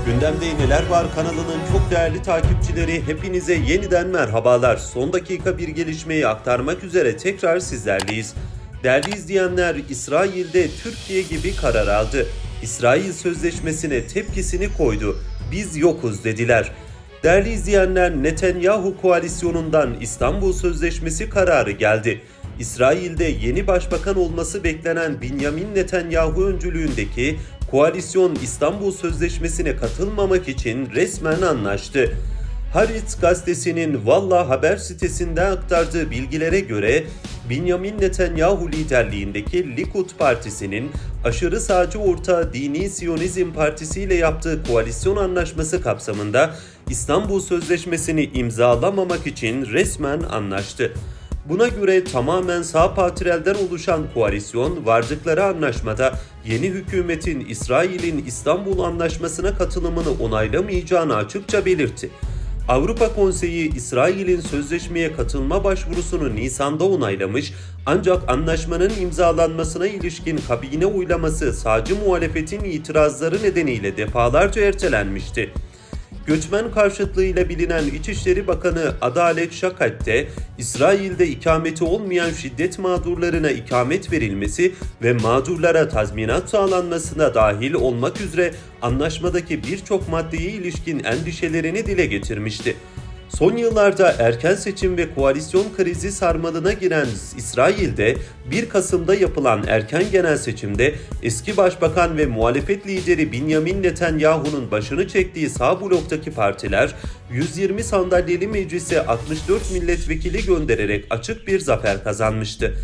Gündemde Neler Var kanalının çok değerli takipçileri, hepinize yeniden merhabalar. Son dakika bir gelişmeyi aktarmak üzere tekrar sizlerleyiz. Değerli izleyenler, İsrail'de Türkiye gibi karar aldı. İsrail sözleşmesine tepkisini koydu. Biz yokuz dediler. Değerli izleyenler, Netanyahu koalisyonundan İstanbul Sözleşmesi kararı geldi. İsrail'de yeni başbakan olması beklenen Benjamin Netanyahu öncülüğündeki koalisyon İstanbul Sözleşmesi'ne katılmamak için resmen anlaştı. Haaretz gazetesinin Valla haber sitesinde aktardığı bilgilere göre Benjamin Netanyahu liderliğindeki Likud Partisi'nin aşırı sağcı ortağı Dini Siyonizm Partisi ile yaptığı koalisyon anlaşması kapsamında İstanbul Sözleşmesi'ni imzalamamak için resmen anlaştı. Buna göre tamamen sağ patrelden oluşan koalisyon vardıkları anlaşmada yeni hükümetin İsrail'in İstanbul Anlaşması'na katılımını onaylamayacağını açıkça belirtti. Avrupa Konseyi İsrail'in sözleşmeye katılma başvurusunu Nisan'da onaylamış, ancak anlaşmanın imzalanmasına ilişkin kabine oylaması sağcı muhalefetin itirazları nedeniyle defalarca ertelenmişti. Göçmen karşıtlığıyla bilinen İçişleri Bakanı Adalet Şakat de İsrail'de ikameti olmayan şiddet mağdurlarına ikamet verilmesi ve mağdurlara tazminat sağlanmasına dahil olmak üzere anlaşmadaki birçok maddeye ilişkin endişelerini dile getirmişti. Son yıllarda erken seçim ve koalisyon krizi sarmalına giren İsrail'de 1 Kasım'da yapılan erken genel seçimde eski başbakan ve muhalefet lideri Benjamin Netanyahu'nun başını çektiği sağ bloktaki partiler 120 sandalyeli meclise 64 milletvekili göndererek açık bir zafer kazanmıştı.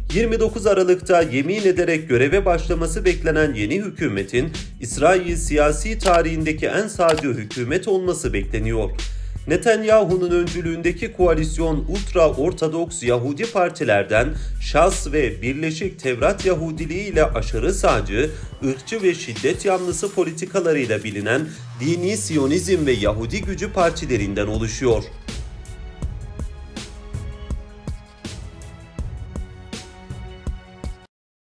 29 Aralık'ta yemin ederek göreve başlaması beklenen yeni hükümetin İsrail siyasi tarihindeki en sağcı hükümet olması bekleniyor. Netanyahu'nun öncülüğündeki koalisyon ultra-ortodoks Yahudi partilerden Şas ve Birleşik Tevrat Yahudiliği ile aşırı sağcı, ırkçı ve şiddet yanlısı politikalarıyla bilinen Dini Siyonizm ve Yahudi Gücü partilerinden oluşuyor.